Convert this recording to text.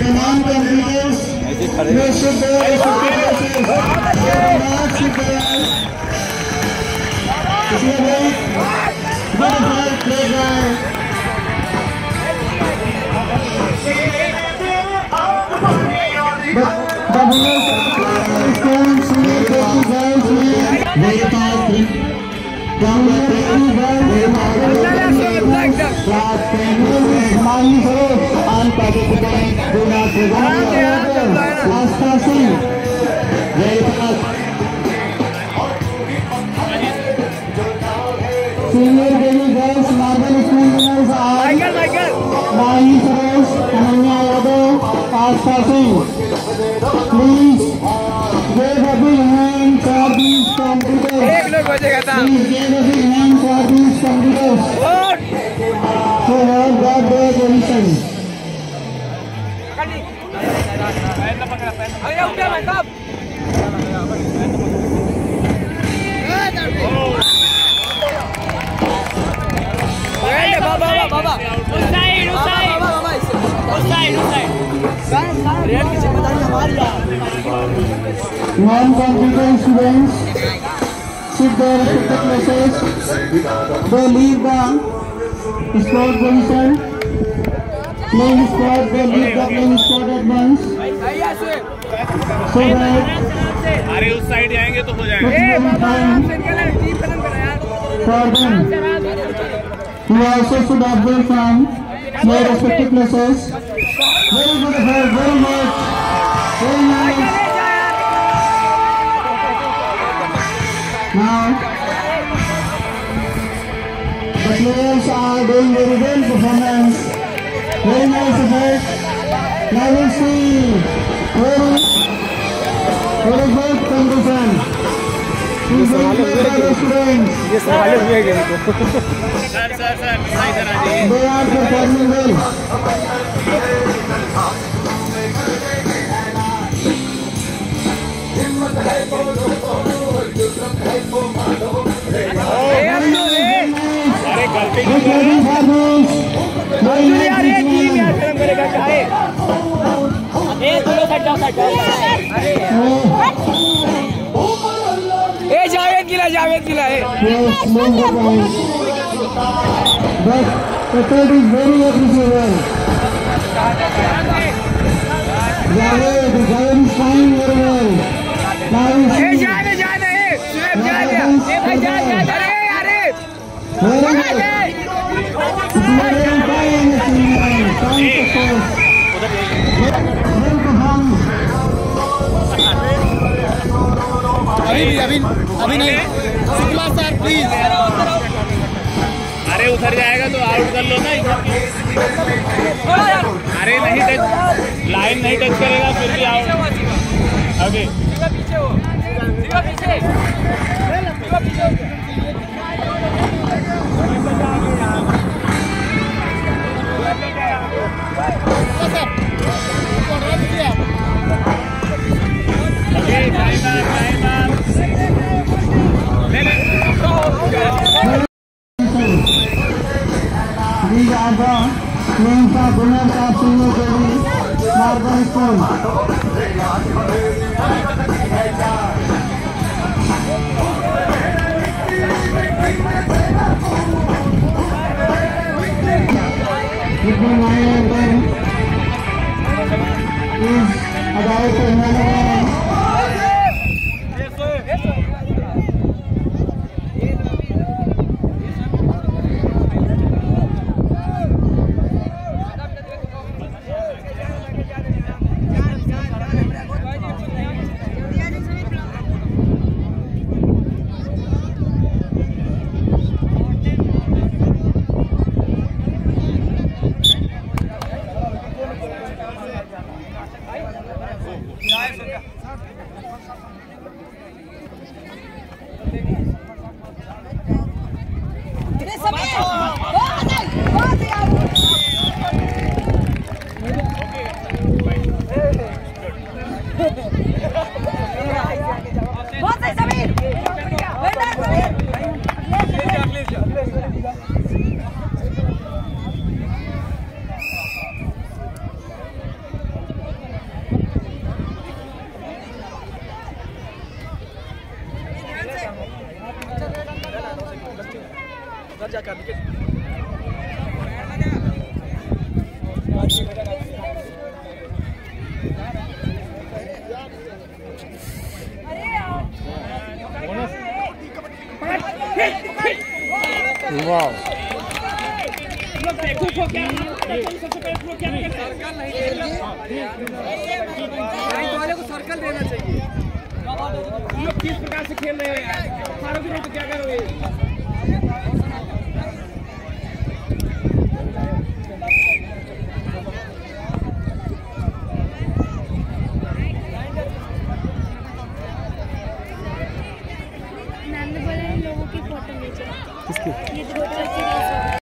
तमाम कंप्यूटर्स में शुद्ध Senior Delhi Girls Marble School winners are Mahi Suresh, Ananya Yadav, Aastha Singh. Please give a big hand for these competitors. Please give a big hand for these competitors who have got their position. बाबा उस side red की जिम्मेदारी हमारी है। Non-competent students sit their respective places. They leave the sport position. Playing sport, they leave the playing sport at once. So that अरे उस side जाएंगे तो हो जाएगा। For them, we also should observe from their respective places. Very good effort, very much, very nice. Now, the players are doing very well performance. Very nice effort. Now we'll see very good condition. ये सवाल हुए गए तो sir इधर आ जाइए। They are performing well. अरे गलती जावेद गिला है। But effort is very appreciable. Javed is fine very well. Now we see. अभी नहीं शुक्ला सर प्लीज। अरे उधर जाएगा तो आउट कर लो ना इधर। अरे नहीं टच, लाइन नहीं टच करेगा फिर भी आउट। आगे These are the names of winners of Senior Delhi Marble School. Between 9 and 10 is about to win. वाह वाले को सर्कल देना चाहिए। लोग किस प्रकार से खेल रहे हो यार, तो क्या करोगे?